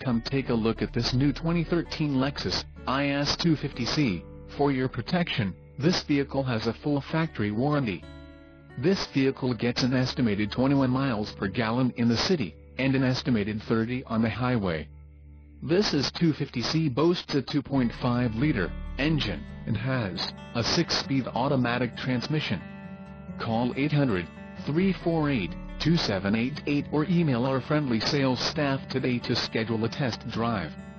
Come take a look at this new 2013 Lexus IS 250C. For your protection, this vehicle has a full factory warranty. This vehicle gets an estimated 21 miles per gallon in the city, and an estimated 30 on the highway. This is 250C boasts a 2.5-liter engine, and has a 6-speed automatic transmission. Call 800-348-2788 or email our friendly sales staff today to schedule a test drive.